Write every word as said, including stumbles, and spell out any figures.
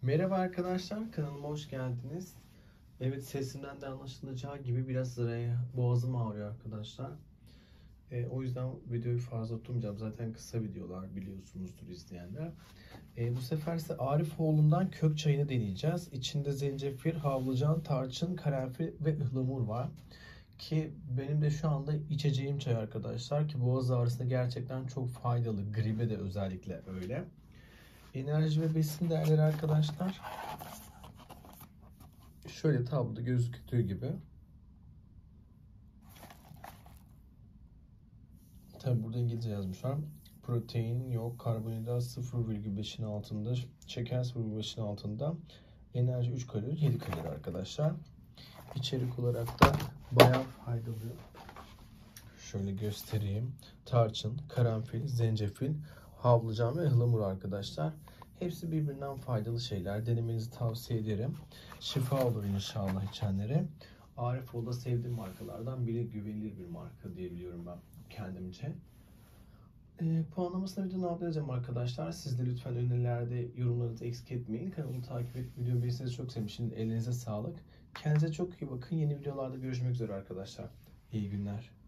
Merhaba arkadaşlar, kanalıma hoş geldiniz. Evet, sesimden de anlaşılacağı gibi biraz sıraya boğazım ağrıyor arkadaşlar. E, o yüzden videoyu fazla tutmayacağım. Zaten kısa videolar biliyorsunuzdur izleyenler. E, bu sefer ise Arifoğlu'ndan kök çayını deneyeceğiz. İçinde zencefil, havlucan, tarçın, karanfil ve ıhlamur var. Ki benim de şu anda içeceğim çay arkadaşlar. Ki boğaz ağrısına gerçekten çok faydalı. Gribe de özellikle öyle. Enerji ve besin değerleri arkadaşlar. Şöyle tabloda gözüktüğü gibi. Tabi burada İngilizce yazmışlar. Protein yok, karbonhidrat sıfır virgül beşin altında, şeker sıfır virgül beşin altında, enerji üç kalori, yedi kalori arkadaşlar. İçerik olarak da bayağı faydalı. Şöyle göstereyim. Tarçın, karanfil, zencefil, havlucan ve ıhlamur arkadaşlar. Hepsi birbirinden faydalı şeyler. Denemenizi tavsiye ederim. Şifa olur inşallah içenlere. Arifoğlu'da sevdiğim markalardan biri, güvenilir bir marka diyebiliyorum ben kendimce. E, puanlamasına videonun altına yazacağım arkadaşlar. Siz de lütfen önerilerde yorumlarınızı eksik etmeyin. Kanalımı takip edip videomu beğenirseniz çok sevinirim. Şimdi elinize sağlık. Kendinize çok iyi bakın. Yeni videolarda görüşmek üzere arkadaşlar. İyi günler.